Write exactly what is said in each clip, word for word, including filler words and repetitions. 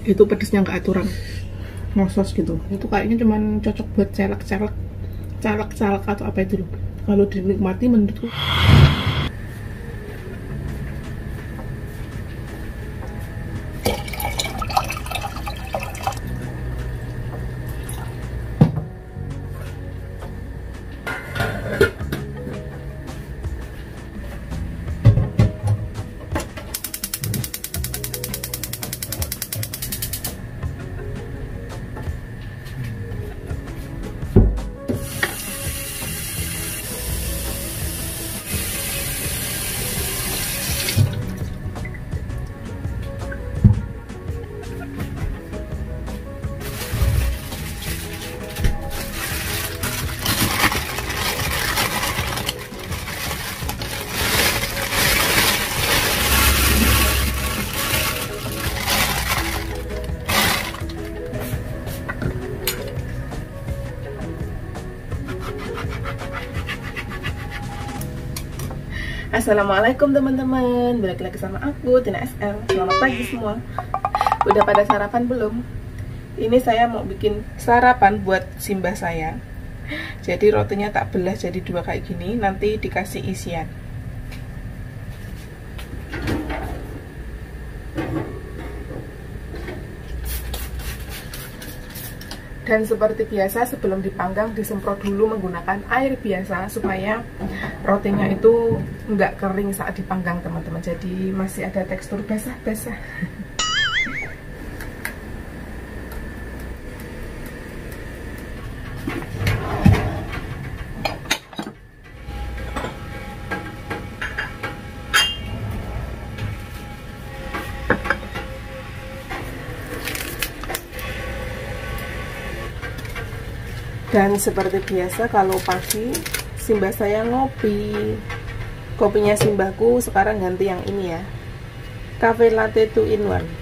gitu, pedesnya nggak aturan, ngosos gitu. Itu kayaknya cuman cocok buat celak-celak, calak-calak atau apa itu loh. Kalau dinikmati menurutku. Assalamualaikum teman-teman, balik lagi sama aku Tina S L. Selamat pagi semua. Udah pada sarapan belum? Ini saya mau bikin sarapan buat simbah saya. Jadi rotinya tak belah jadi dua kayak gini, nanti dikasih isian. Dan seperti biasa sebelum dipanggang disemprot dulu menggunakan air biasa supaya rotinya itu nggak kering saat dipanggang teman-teman, jadi masih ada tekstur basah-basah. Dan seperti biasa kalau pagi simbah saya ngopi. Kopinya simbahku sekarang ganti yang ini ya, cafe latte two in one.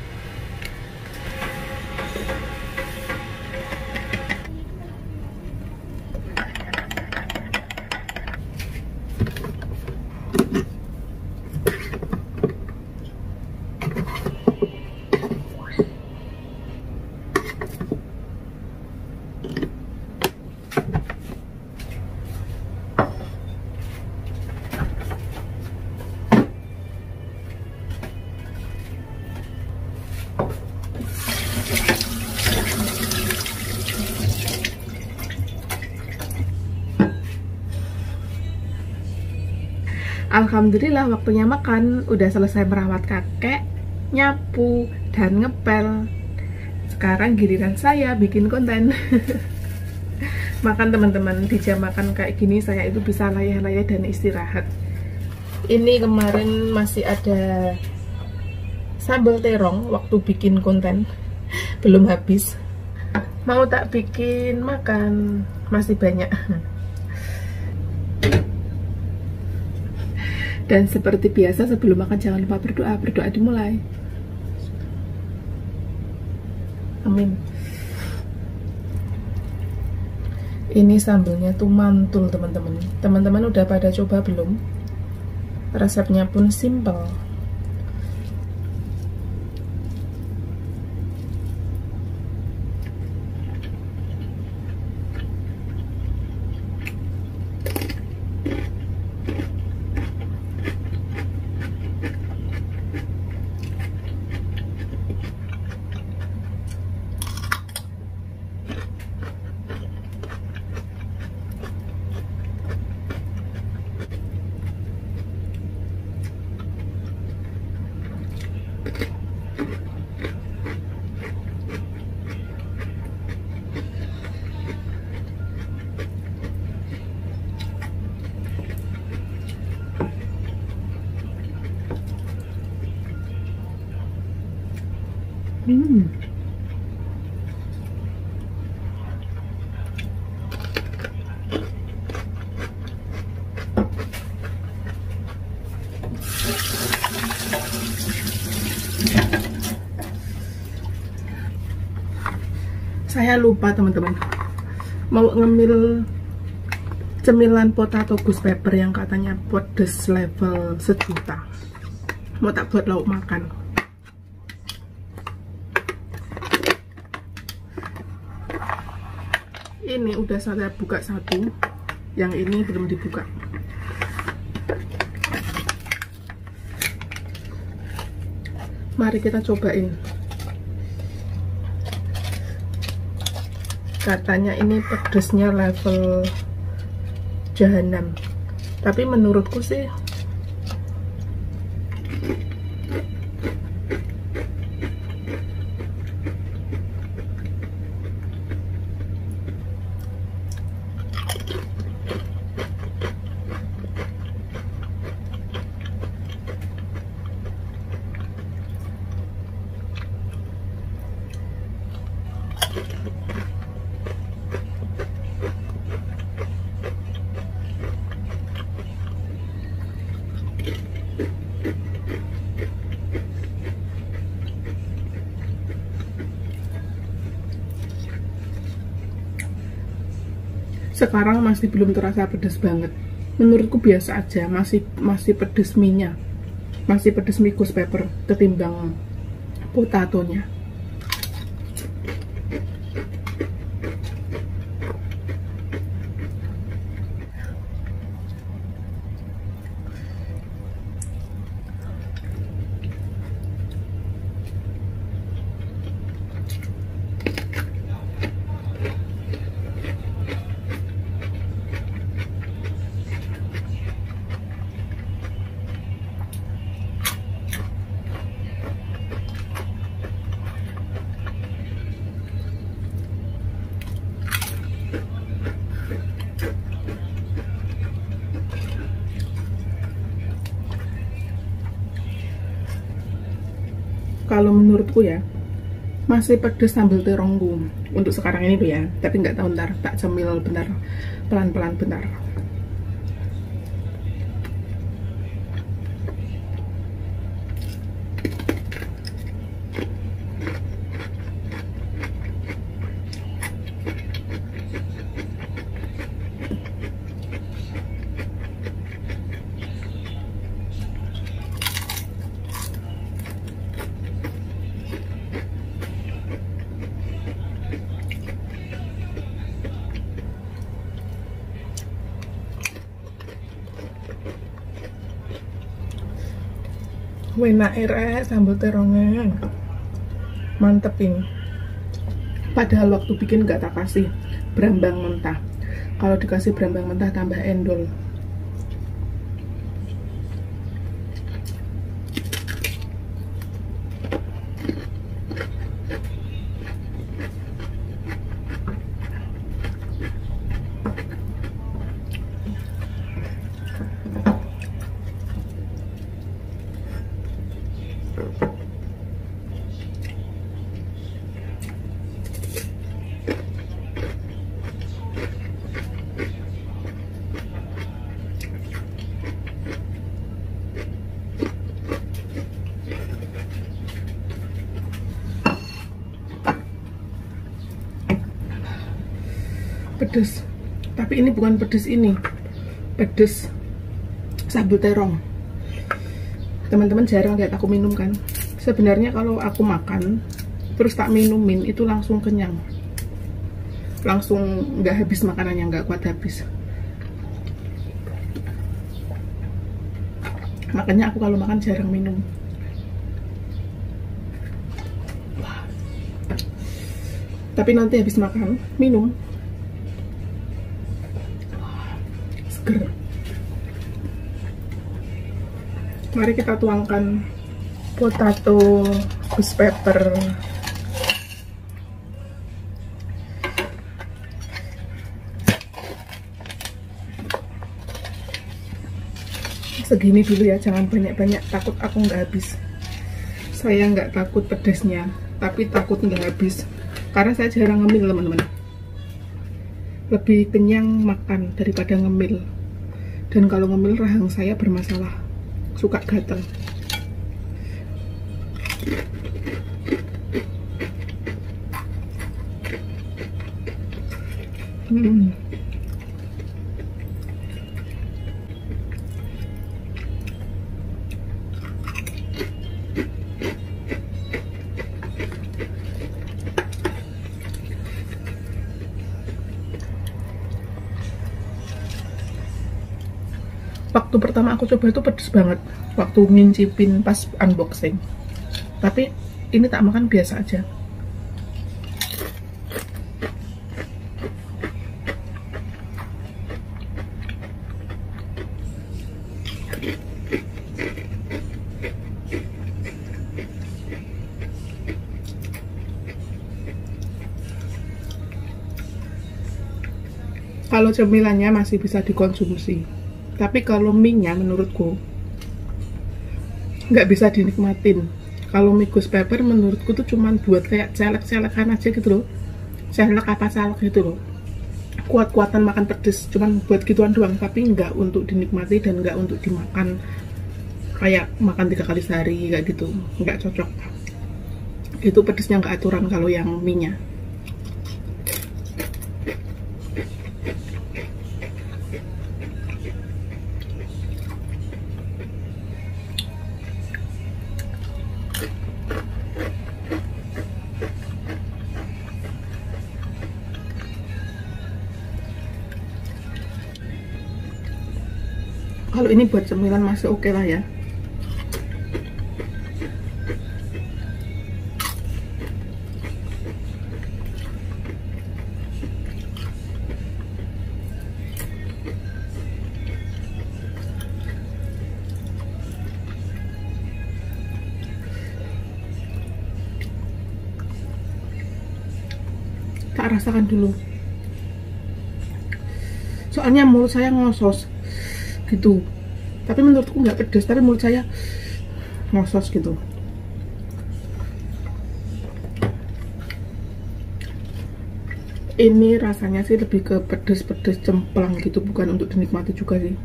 Alhamdulillah waktunya makan, udah selesai merawat kakek, nyapu, dan ngepel. Sekarang giliran saya bikin konten. Makan teman-teman, di jam makan kayak gini saya itu bisa layah-layah dan istirahat. Ini kemarin masih ada sambal terong waktu bikin konten, belum habis. Mau tak bikin makan, masih banyak. Dan seperti biasa sebelum makan jangan lupa berdoa. Berdoa dimulai. Amin. Ini sambalnya tuh mantul teman-teman. Teman-teman udah pada coba belum? Resepnya pun simple. Hmm. Saya lupa teman-teman, mau ngemil cemilan potato ghost pepper yang katanya pedes level sejuta. Mau tak buat lauk makan. Ini udah saya buka satu, yang ini belum dibuka. Mari kita cobain. Katanya ini pedesnya level jahanam, tapi menurutku sih sekarang masih belum terasa pedas banget. Menurutku biasa aja, masih masih pedas mie-nya, masih pedas mie ghost pepper ketimbang potatonya. Kalau menurutku ya, masih pedes sambal terongku untuk sekarang ini tuh ya, tapi nggak tahu ntar tak cemil bentar, pelan-pelan bentar. Wena ere sambal terongnya mantep ini. Padahal waktu bikin nggak tak kasih berambang mentah. Kalau dikasih berambang mentah tambah endol. Pedes, tapi ini bukan pedes ini, pedes sambal terong. Teman-teman jarang lihat aku minum kan. Sebenarnya kalau aku makan terus tak minumin itu langsung kenyang, langsung nggak habis makanannya, nggak kuat habis. Makanya aku kalau makan jarang minum. Tapi nanti habis makan minum, seger. Mari kita tuangkan potato ghost pepper. Segini dulu ya, jangan banyak-banyak, takut aku nggak habis. Saya nggak takut pedasnya, tapi takut nggak habis karena saya jarang ngemil teman-teman. Lebih kenyang makan daripada ngemil, dan kalau ngemil rahang saya bermasalah, suka gatel. Hmm. waktu pertama aku coba itu pedes banget waktu ngincipin pas unboxing, tapi ini tak makan biasa aja. Kalau cemilannya masih bisa dikonsumsi, tapi kalau mie-nya menurutku nggak bisa dinikmatin. Kalau mie ghost pepper menurutku tuh cuman buat kayak celek-celekan aja gitu loh, celek apa salak gitu loh, kuat-kuatan makan pedes, cuman buat gituan doang, tapi nggak untuk dinikmati dan nggak untuk dimakan kayak makan tiga kali sehari kayak gitu, nggak cocok. Itu pedesnya nggak aturan kalau yang mie-nya. Kalau ini buat cemilan masih oke okay lah ya. Tak rasakan dulu. Soalnya mulut saya ngosos gitu, tapi menurutku nggak pedes, tapi mulut saya ngosos gitu. Ini rasanya sih lebih ke pedes-pedes cemplang gitu, bukan untuk dinikmati juga sih,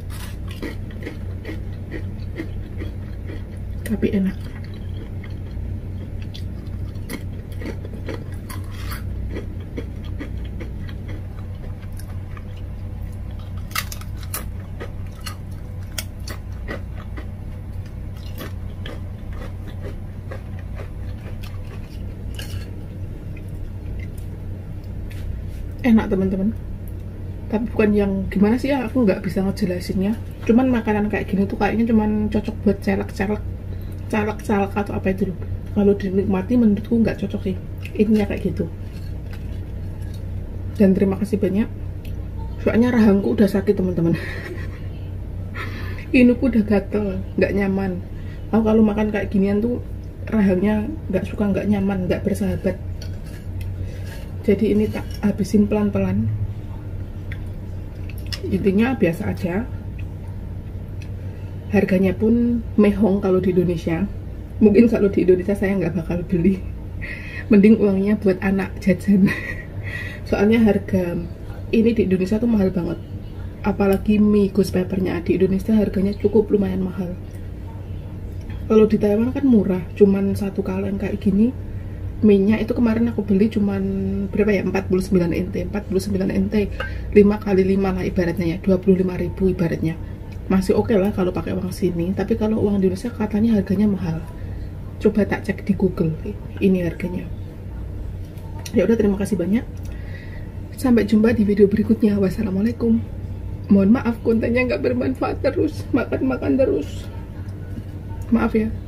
tapi enak. Enak teman-teman, tapi bukan yang gimana sih ya, aku nggak bisa ngejelasinnya. Cuman makanan kayak gini tuh kayaknya cuman cocok buat celak-celak, calak-calak atau apa itu loh. Kalau dinikmati menurutku nggak cocok sih, ininya kayak gitu. Dan terima kasih banyak, soalnya rahangku udah sakit teman-teman. Inuku udah gatel, nggak nyaman. Aku kalau makan kayak ginian tuh rahangnya nggak suka, nggak nyaman, nggak bersahabat. Jadi ini tak habisin pelan-pelan. Intinya biasa aja. Harganya pun mehong kalau di Indonesia. Mungkin kalau di Indonesia saya nggak bakal beli. Mending uangnya buat anak jajan. Soalnya harga ini di Indonesia tuh mahal banget. Apalagi mie ghost peppernya di Indonesia harganya cukup lumayan mahal. Kalau di Taiwan kan murah, cuman satu kaleng kayak gini. Mie-nya itu kemarin aku beli cuman berapa ya, empat puluh sembilan N T, empat puluh sembilan N T, lima kali lima lah ibaratnya ya, dua puluh lima ribu ibaratnya. Masih oke okay lah kalau pakai uang sini, tapi kalau uang di Indonesia katanya harganya mahal. Coba tak cek di Google, ini harganya. Ya udah, terima kasih banyak. Sampai jumpa di video berikutnya. Wassalamualaikum. Mohon maaf kontennya nggak bermanfaat terus, makan-makan terus. Maaf ya.